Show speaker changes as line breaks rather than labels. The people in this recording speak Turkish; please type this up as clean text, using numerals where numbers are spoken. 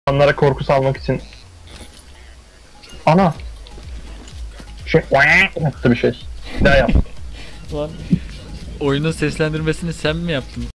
insanlara korku salmak için. Ana. Şey yaptı bir şey. Bir daha yap.
Lan oyunun seslendirmesini sen mi yaptın?